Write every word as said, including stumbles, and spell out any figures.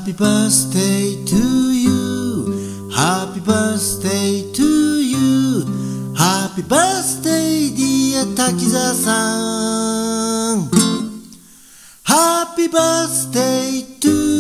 Happy birthday to you. Happy birthday to you. Happy birthday dear 滝沢さん。Happy birthday to you.